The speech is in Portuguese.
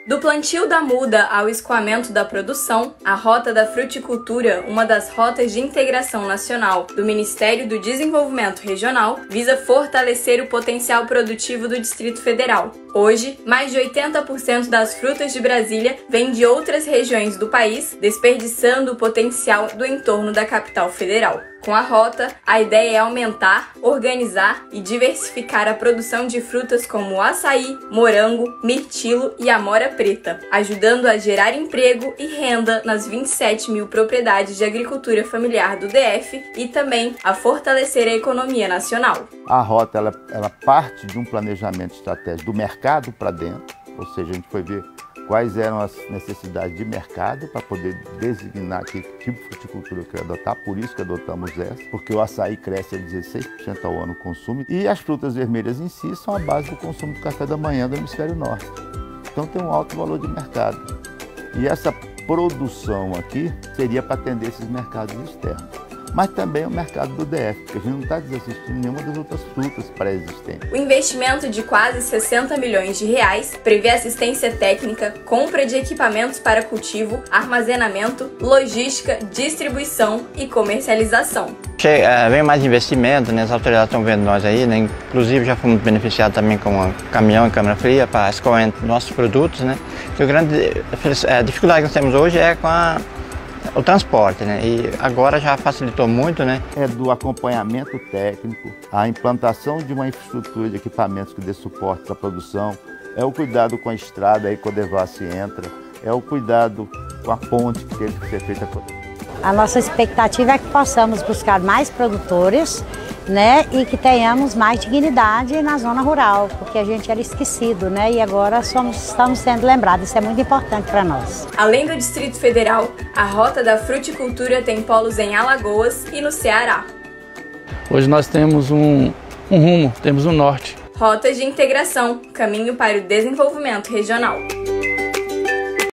Do plantio da muda ao escoamento da produção, a Rota da Fruticultura, uma das rotas de integração nacional do Ministério do Desenvolvimento Regional, visa fortalecer o potencial produtivo do Distrito Federal. Hoje, mais de 80% das frutas de Brasília vêm de outras regiões do país, desperdiçando o potencial do entorno da capital federal. Com a rota, a ideia é aumentar, organizar e diversificar a produção de frutas como açaí, morango, mirtilo e amora preta, ajudando a gerar emprego e renda nas 27 mil propriedades de agricultura familiar do DF e também a fortalecer a economia nacional. A rota ela parte de um planejamento estratégico do mercado para dentro, ou seja, a gente foi ver quais eram as necessidades de mercado para poder designar que tipo de fruticultura eu quero adotar, por isso que adotamos essa, porque o açaí cresce a 16% ao ano no consumo e as frutas vermelhas em si são a base do consumo do café da manhã do hemisfério norte. Então tem um alto valor de mercado. E essa produção aqui seria para atender esses mercados externos. Mas também o mercado do DF, porque a gente não está desassistindo nenhuma das outras frutas pré-existentes. O investimento de quase 60 milhões de reais prevê assistência técnica, compra de equipamentos para cultivo, armazenamento, logística, distribuição e comercialização. Vem mais investimento, né? As autoridades estão vendo nós aí, né? Inclusive já fomos beneficiados também com um caminhão e câmara fria para escoar nossos produtos, né? Que a dificuldade que nós temos hoje é com o transporte, né? E agora já facilitou muito, né? É do acompanhamento técnico, a implantação de uma infraestrutura de equipamentos que dê suporte para a produção, é o cuidado com a estrada aí quando o Devassi entra, é o cuidado com a ponte que teve que ser feita. A nossa expectativa é que possamos buscar mais produtores, né, e que tenhamos mais dignidade na zona rural, porque a gente era esquecido, né, e agora estamos sendo lembrados, isso é muito importante para nós. Além do Distrito Federal, a Rota da Fruticultura tem polos em Alagoas e no Ceará. Hoje nós temos um rumo, temos um norte. Rotas de integração, caminho para o desenvolvimento regional.